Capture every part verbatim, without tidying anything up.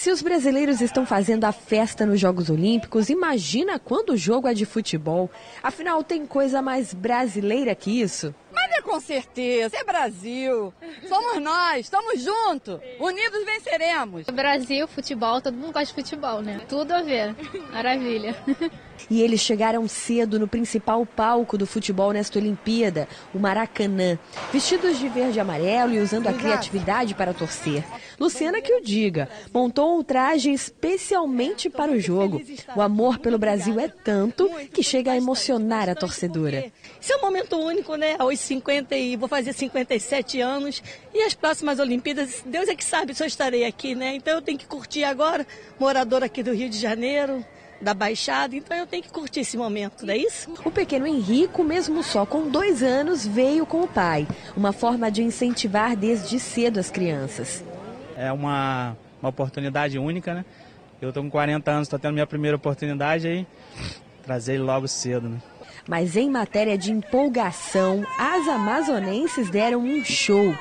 Se os brasileiros estão fazendo a festa nos Jogos Olímpicos, imagina quando o jogo é de futebol. Afinal, tem coisa mais brasileira que isso? Mas é com certeza, é Brasil. Somos nós, estamos juntos, unidos venceremos. Brasil, futebol, todo mundo gosta de futebol, né? Tudo a ver, maravilha. E eles chegaram cedo no principal palco do futebol nesta Olimpíada, o Maracanã, vestidos de verde e amarelo e usando a criatividade para torcer. Luciana que o diga, montou um traje especialmente para o jogo. O amor pelo Brasil é tanto que chega a emocionar a torcedora. Esse é um momento único, né? Aos cinquenta e vou fazer cinquenta e sete anos e as próximas Olimpíadas, Deus é que sabe se eu estarei aqui, né? Então eu tenho que curtir agora, morador aqui do Rio de Janeiro, da Baixada, então eu tenho que curtir esse momento, não é isso? O pequeno Henrico, mesmo só com dois anos, veio com o pai. Uma forma de incentivar desde cedo as crianças. É uma, uma oportunidade única, né? Eu estou com quarenta anos, estou tendo minha primeira oportunidade aí, trazer ele logo cedo, né? Mas em matéria de empolgação, as amazonenses deram um show.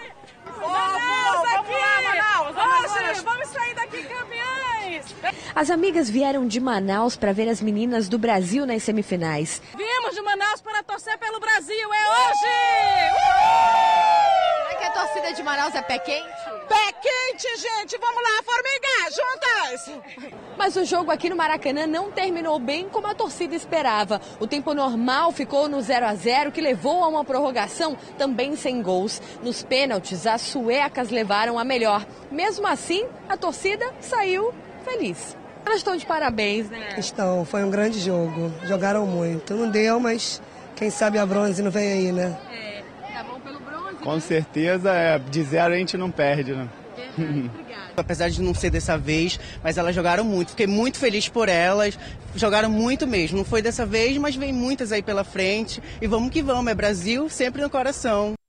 As amigas vieram de Manaus para ver as meninas do Brasil nas semifinais. Viemos de Manaus para torcer pelo Brasil, é hoje! Uhul! Será que a torcida de Manaus é pé quente? Pé quente, gente! Vamos lá, formigar, juntas! Mas o jogo aqui no Maracanã não terminou bem como a torcida esperava. O tempo normal ficou no zero a zero, que levou a uma prorrogação também sem gols. Nos pênaltis, as suecas levaram a melhor. Mesmo assim, a torcida saiu feliz. Elas estão de parabéns, né? Estão, foi um grande jogo. Jogaram muito. Não deu, mas quem sabe a bronze não vem aí, né? É, tá bom pelo bronze? Com certeza, é, de zero a gente não perde, né? Obrigada. Apesar de não ser dessa vez, mas elas jogaram muito. Fiquei muito feliz por elas. Jogaram muito mesmo. Não foi dessa vez, mas vem muitas aí pela frente. E vamos que vamos. É Brasil sempre no coração.